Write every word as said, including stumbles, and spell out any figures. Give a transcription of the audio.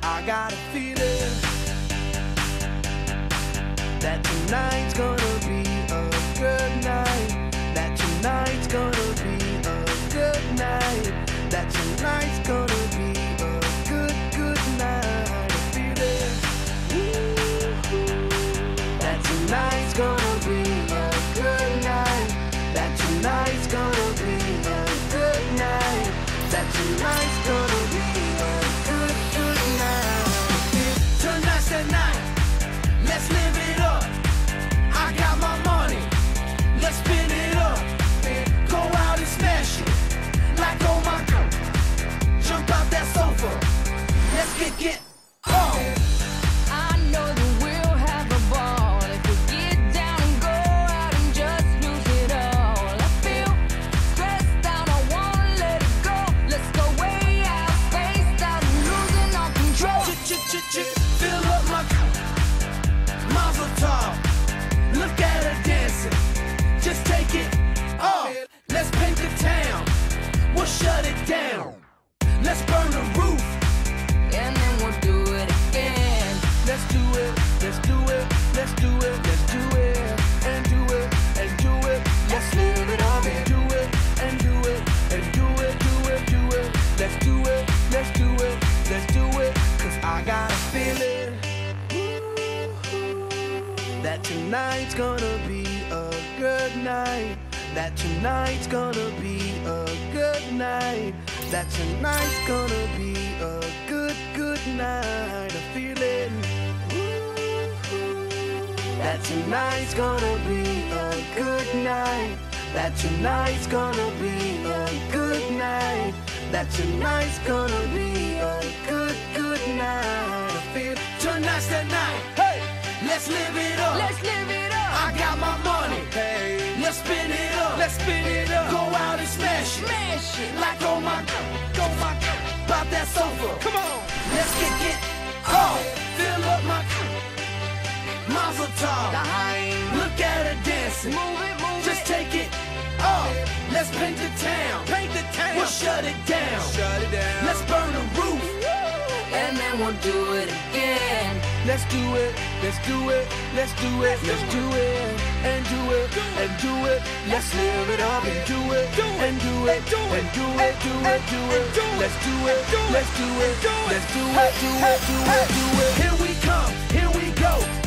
I got a feeling that tonight's gonna be a good night. That tonight's gonna be a good night. That tonight's gonna be a good, good night. A feeling that tonight's gonna be a good night. That tonight's gonna be a good night. That tonight's gonna be a good, good night. Tonight's the night. Let's live it up. I got my money. Let's spin it up. Go out and smash it. Like oh my God. Jump out that sofa. Let's get get on. I know that we'll have a ball if we get down and go out and just lose it all. I feel stressed out, I wanna let it go. Let's go way out, spaced out, and losing all control. Ch ch ch ch. Fill up my cup. Mazel tov. Look at her dancing. Just take it off. Let's paint the town. We'll shut it down. Let's burn the roof. And then we'll do it again. Let's do it. Let's do it. Let's do it. Let's do it. And do it. And do it. Let's live it up and do it. And do it. And do it. Do it. Do it. Let's do it. Let's do it. Let's do it. Cause I got a feeling that tonight's gonna be a good night. That tonight's gonna be a good night. That tonight's gonna be a good, good night. A feeling that tonight's gonna be a good night. That tonight's gonna be a good night. That tonight's gonna be a good, good night. I feel tonight's the night. Hey, let's live it up. Let's live it up. I got my money. Hey, let's spin it up. Let's spin it up. Go out and smash it. Smash it. Like oh my God, go my God. Pop that sofa. Come on. Let's get get oh. Fill up my cup. Mazel tov. Look at her dancing. Move it, move Just it. take it off. Let's paint the town. Paint the town. We'll shut it down. Shut it down. Let's burn the roof. And then we'll do it again. Let's do it. Let's do it. Let's do it. Let's do it. And do it. And do it. Let's live it up and do it. And do it. And do it. Do it. Do it. Let's do it. Let's do it. Let's do it. Do it. Do it. Do it. Here we come. Here we go.